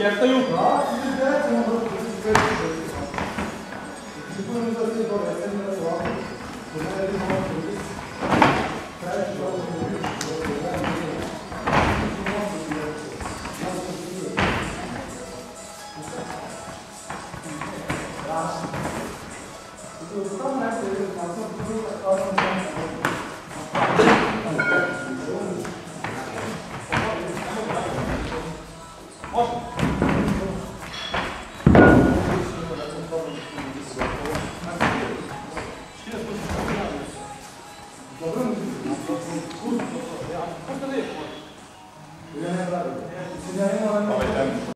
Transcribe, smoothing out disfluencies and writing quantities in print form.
šeftaju? Da, ti djeca ono da se sveći. Sigurno mi da ti je dobro, ja sam da se ovako. To ne je malo drugi. Treći ovo je više. Samo nešto je na tom druga, kao sam Ovaj